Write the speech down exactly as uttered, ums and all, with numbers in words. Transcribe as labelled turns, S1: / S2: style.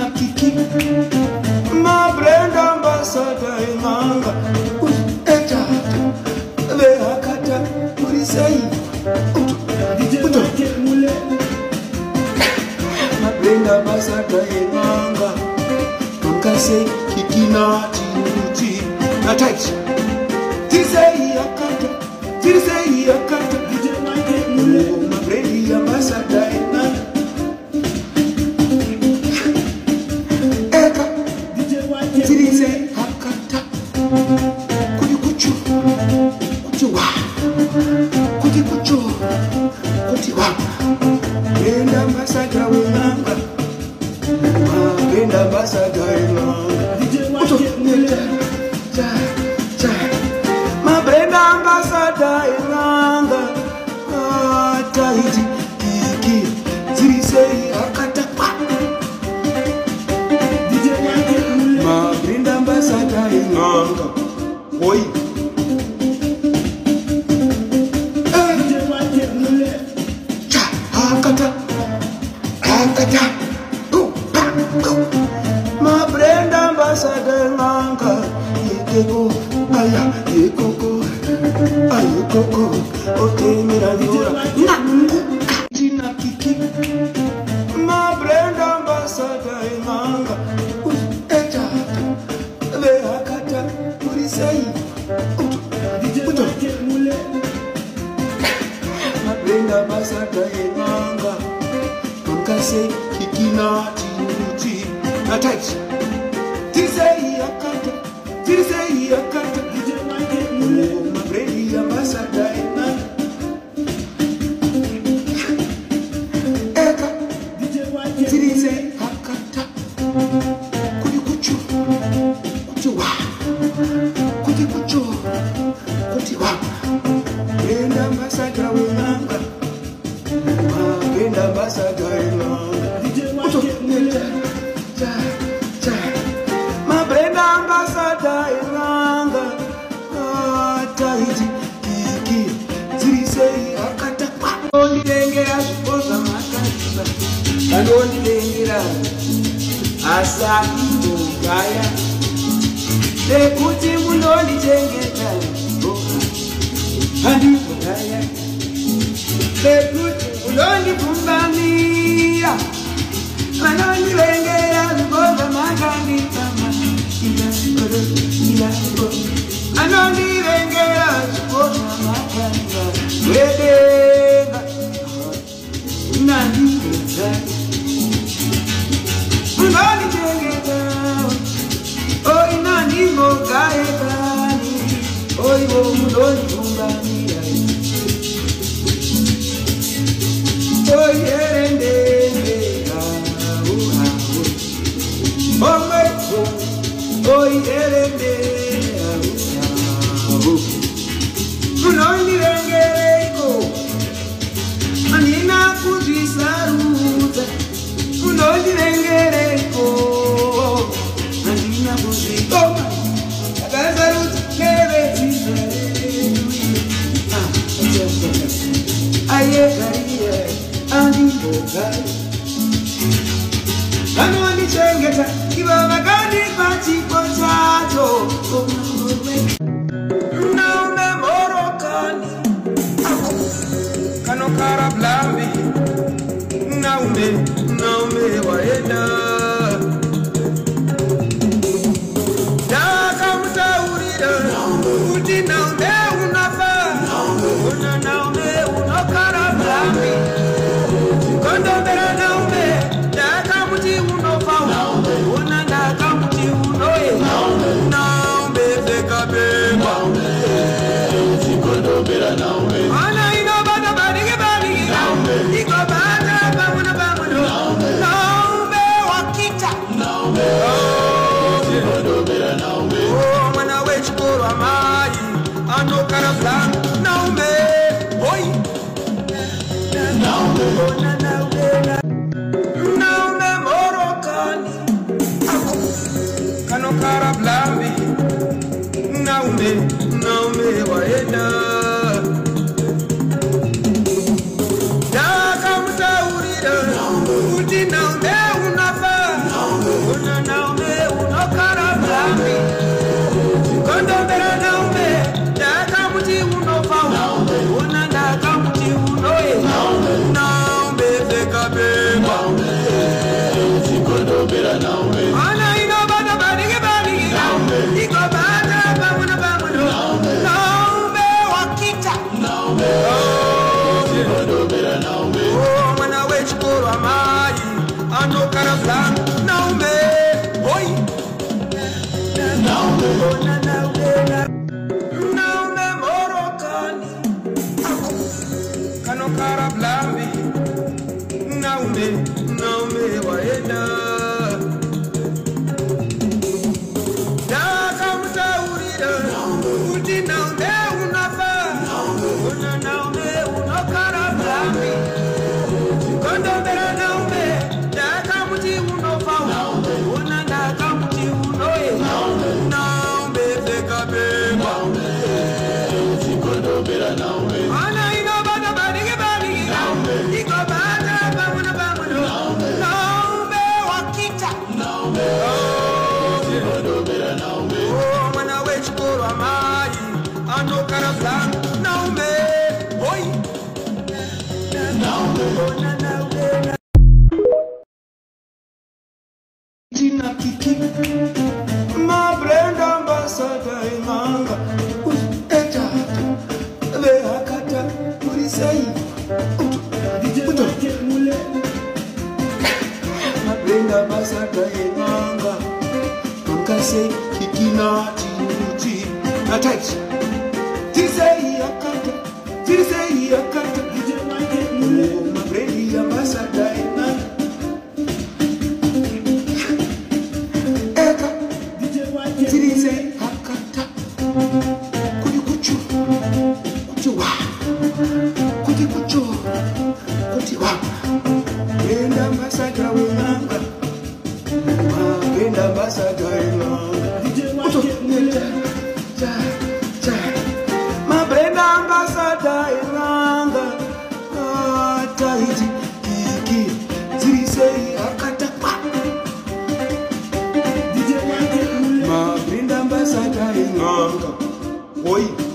S1: Tina Kiki, my brand ambassador Manga, Eta, Veakata, Murisei, my brand ambassador Manga, Mangase, Kikina, Tinuti, Natai, Tisei Akata, Tisei Akata, my brand ambassador Manga. Oi. Cha, hakata, hakata, go, go. My brand ambassador Manga, Yekeko, Aya, Yekoko, Ayekoko, okay, Miradora, Tina Kiki. My brand ambassador Manga, Eta, Veakata, Murisei. Ambassador Manga, Mangase, Kikina, Tinuti, Natai, Tisei Akata, Tisei Akata, my brave ambassador Manga, Eka, Tisei Akata, Kudikuchu, Kutuwa, Kudikuchu, Kutiwa, brave ambassador Manga. My brand ambassador Manga, Tahiti, Kiki, Tisei Akata, only Lengera, suppose I'm and only Lengera, Asaki, Gaya, they put him on only Lengera, and you Gaya, they put Loni Pumbamia, Manoni Lengera, because of my Ganditama, Anoni Lengera, because of my Gandita, where they Nani, Unani Jengeta, oh, Nani Mogaetani, oh, you Loni Pumbamia. Oh, yeah, and then, oh, my God, oh, yeah, and then, oh, no, you don't get go. Anina Pujisaruta, oh, no, you don't get go. Anina Pujisaruta, I got a I Anoni Chengeta, Iba Gandhi Pati Potato. Now me Morocani, Kanokara Blambi. Now me, now me Waeda. Daka Mutaurida, Uti now me Unafa, Una now me Unokara Blambi. Kondo Bera now me. naume unokara blambi. Kondombera naume ndakamuti unofa. Una ndakamuti unoye. Naume veka bema. Kondombera naume. Ana ino bada badigi badigi. Iko bada bamuna bamuna. Naume wakita. Naume. Kondombera naume. Oh mana wechikoro amai. Anokara blambi. Naume. Oi. Naume. Naume morokani. Kanokara blambi. Naume. Naume waenda. Dakamsaurira. Uti naume unafa. Una naume unokara blambi. Kondombera naume. Dakamuti unofa. Una dakamuti unoye. Naume veka bema. Kondombera naume. Ana ino bada badigi badigi. Iko bada bamuna bamuna. Naume wakita. Naume. Kondombera naume. Oh mana wechikoro amai. Anokara blambi. Naume. Oi. Naume. Tina kiki. Ma brenda ambassador imanga. Eta. Ve akata. Murisei. Uto. Ma brenda ambassador imanga. Mkase kikina tinuti. Na tight. Tirisei akata. Tirisei akata. Ma brenda ambassador imanga. Tirize hakata kudi kuchu kuti wa kudi kuchu kuti wa Brenda ambassador wenanga Brenda ambassador wenanga uto cha cha ma Brenda ambassador wenanga taiti kiki tirize hakata Brenda ambassador inganga. Oi.